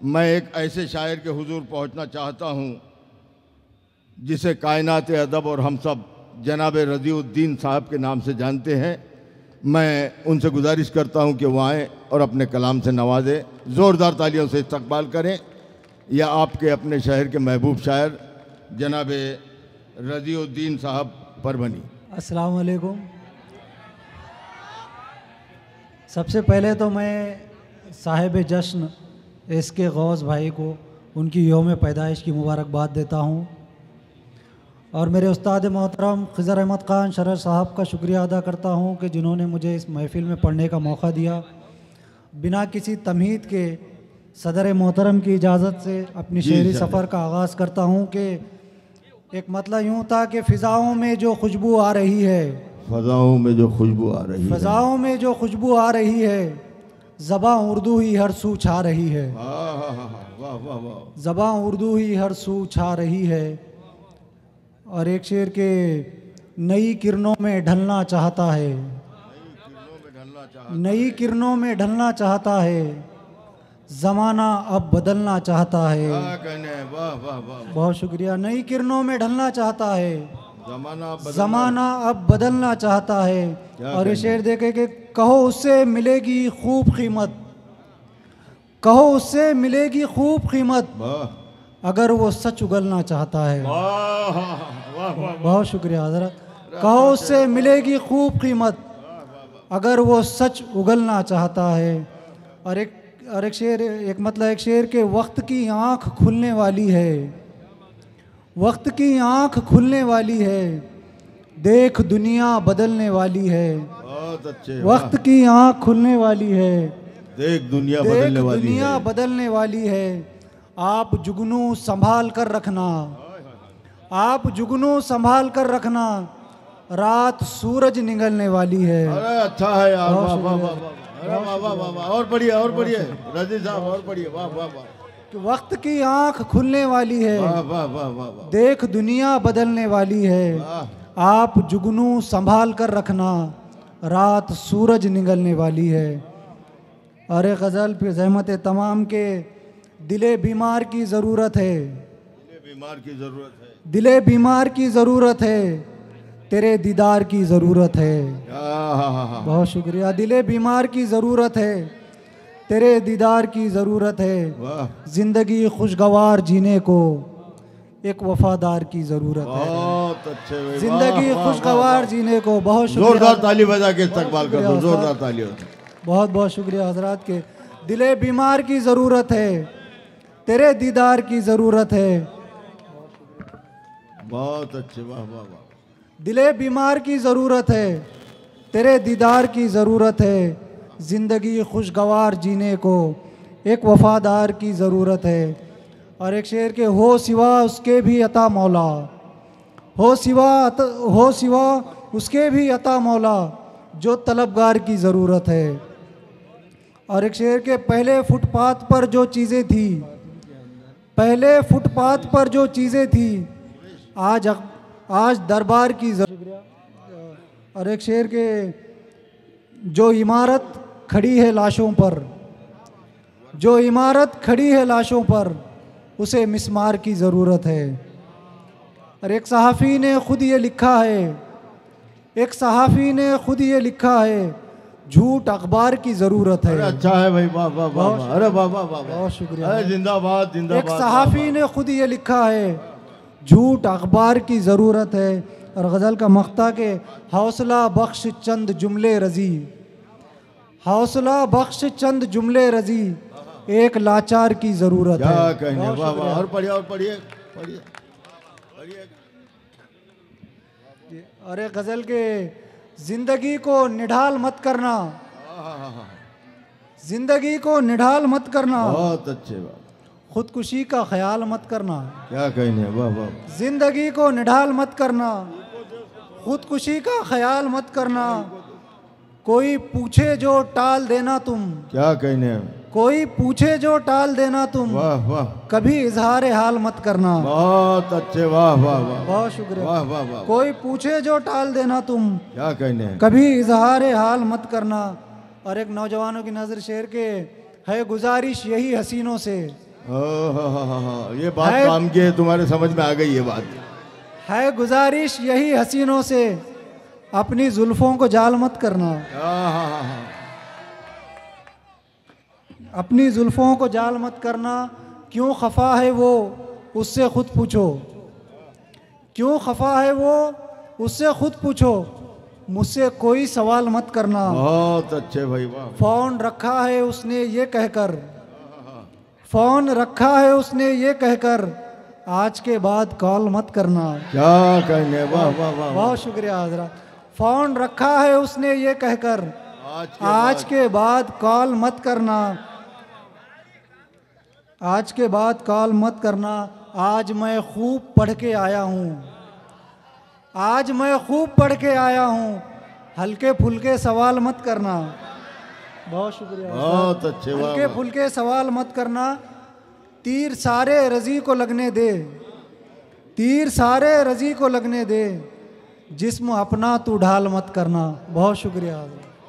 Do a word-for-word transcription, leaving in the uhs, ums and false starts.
मैं एक ऐसे शायर के हुजूर पहुंचना चाहता हूं जिसे कायनात अदब और हम सब जनाब रज़ीउद्दीन साहब के नाम से जानते हैं। मैं उनसे गुजारिश करता हूं कि वो आएँ और अपने कलाम से नवाजें, ज़ोरदार तालियों से इस्तकबाल करें। या आपके अपने शहर के महबूब शायर जनाब रज़ीउद्दीन साहब परभनी। अस्सलाम वालेकुम। सबसे पहले तो मैं साहिब जश्न एस के गौस भाई को उनकी यौम पैदाइश की मुबारकबाद देता हूँ और मेरे उस्ताद मोहतरम खिज़र अहमद ख़ान शरर साहब का शुक्रिया अदा करता हूँ कि जिन्होंने मुझे इस महफ़िल में पढ़ने का मौका दिया। बिना किसी तमहीद के सदर मोहतरम की इजाज़त से अपनी शेरी सफ़र का आगाज़ करता हूँ कि एक मतलब यूँ था कि फ़िज़ाओं में जो खुशबू आ रही है, फ़ज़ाओं में जो खुशबू आ रही है, फ़ज़ाओं में जो खुशबू आ रही है, ज़बां उर्दू ही हर सू छा रही है। वाह वाह वाह। ज़बां उर्दू ही हर सू छा रही है। और एक शेर के नई किरणों में ढलना चाहता है, नई किरणों में ढलना चाहता है, ज़माना अब बदलना चाहता है। वाह वाह वाह। बहुत शुक्रिया। नई किरणों में ढलना चाहता है, ज़माना ज़माना अब बदलना चाहता है। और ये शेर देखे कि कहो उससे मिलेगी खूब कीमत, कहो उससे मिलेगी खूब कीमत, अगर वो सच उगलना चाहता है। बहुत शुक्रिया हज़रत। कहो उससे मिलेगी खूब कीमत, अगर वो सच उगलना चाहता है। और एक और एक शेर एक मतलब एक शेर के वक्त की आँख खुलने वाली है, वक्त की आँख खुलने वाली है, देख दुनिया बदलने वाली है। बहुत अच्छे। वक्त की आँख खुलने वाली है, देख दुनिया देख बदलने वाली दुनिया है। बदलने वाली है। आप जुगनू संभाल कर रखना, आप जुगनू संभाल कर रखना, रात सूरज निकलने वाली है। अरे अच्छा है यार। वाह वाह वाह वाह। अरे वाह वाह वाह वाह। और बढ़िया और बढ़िया रज़ी साहब, और बढ़िया। वाह वाह वाह। कि वक्त की आंख खुलने वाली है, वाह वाह वाह वाह वाह। देख दुनिया बदलने वाली है। आप जुगनू संभाल कर रखना, रात सूरज निकलने वाली है। अरे गज़ल फिर ज़हमत तमाम के दिले बीमार की ज़रूरत है, दिले बीमार की ज़रूरत है, दिले बीमार की ज़रूरत है, तेरे दीदार की ज़रूरत है। बहुत शुक्रिया। दिले बीमार की ज़रूरत है, तेरे दीदार की ज़रूरत है। ज़िंदगी खुशगवार जीने को एक वफादार की ज़रूरत है। बहुत अच्छे। ज़िंदगी खुशगवार जीने को। बहुत शुक्रिया। जोरदार ताली बजा के इस्तकबाल कर दो। जोरदार ताली। बहुत बहुत शुक्रिया हजरात के। दिले बीमार की ज़रूरत है, तेरे दीदार की ज़रूरत है। बहुत अच्छे। वाह वाह वाह। दिले बीमार की ज़रूरत है, तेरे दीदार की ज़रूरत है। ज़िंदगी खुशगवार जीने को एक वफादार की ज़रूरत है। और एक शेर के हो सिवा उसके भी अता मौला, हो सिवा हो सिवा उसके भी अता मौला, जो तलबगार की ज़रूरत है। और एक शेर के पहले फुटपाथ पर जो चीज़ें थी, पहले फुटपाथ पर जो चीज़ें थी, आज आज दरबार की ज़रूरत। और एक शेर के जो इमारत खड़ी है लाशों पर, जो इमारत खड़ी है लाशों पर, उसे मिस्मार की ज़रूरत है। और एक सहाफ़ी ने खुद ये लिखा है, एक सहाफ़ी ने खुद ये लिखा है, झूठ अखबार की ज़रूरत है। अच्छा है भाई। वाह वाह वाह। अरे वाह वाह वाह। बहुत शुक्रिया। जिंदाबाद जिंदाबाद। एक सहाफ़ी ने खुद ये लिखा है, झूठ अखबार की ज़रूरत है। और गज़ल का मख्ता के हौसला बख्श चंद जुमले रज़ी, हौसला बख्श चंद जुमले रज़ी, एक लाचार की ज़रूरत है। क्या कहने। वाह वाह। और पढ़िए और पढ़िए पढ़िए पढ़िए। अरे गज़ल के ज़िंदगी को निढाल मत करना, ज़िंदगी को निढाल मत करना, बहुत अच्छे। बात। खुदकुशी का ख्याल मत करना। क्या कहने। वाह वाह। ज़िंदगी को निढाल मत करना, खुदकुशी का ख्याल मत करना, कोई पूछे जो टाल देना तुम। क्या कहने। कोई पूछे जो टाल देना तुम। वाह वाह। कभी इजहार हाल मत करना। बहुत अच्छे। वाह वाह वाह। बहुत शुक्रिया। वाह वाह वाह। कोई पूछे जो टाल देना तुम। क्या कहने। कभी इजहार हाल मत करना। और एक नौजवानों की नज़र शेर के है गुजारिश यही हसीनों से, ओह, ये बात है- काम की है, तुम्हारे समझ में आ गई ये बात। है गुजारिश यही हसीनों से, अपनी जुल्फों को जाल मत करना। आहा, अपनी जुल्फों को जाल मत करना। क्यों खफा है वो, उससे खुद पूछो। क्यों खफा है वो, उससे खुद पूछो। मुझसे कोई सवाल मत करना। बहुत अच्छे भाई, वाह। फोन रखा है उसने ये कहकर, फोन रखा है उसने ये कहकर, आज के बाद कॉल मत करना। क्या कहने, वाह वाह वाह। बहुत शुक्रिया हजरत। फोन रखा है उसने ये कहकर, आज के आज बाद- के बाद कॉल मत करना। आज के बाद कॉल मत करना। आज मैं खूब पढ़ के आया हूँ, आज मैं खूब पढ़ के आया हूँ, हल्के फुल्के सवाल मत करना। बहुत शुक्रिया। बहुत अच्छे, वाह हल्के वाह। फुल्के सवाल मत करना। तीर सारे रजी को लगने दे, तीर सारे रजी को लगने दे, जिस्म अपना तू ढाल मत करना। बहुत शुक्रिया।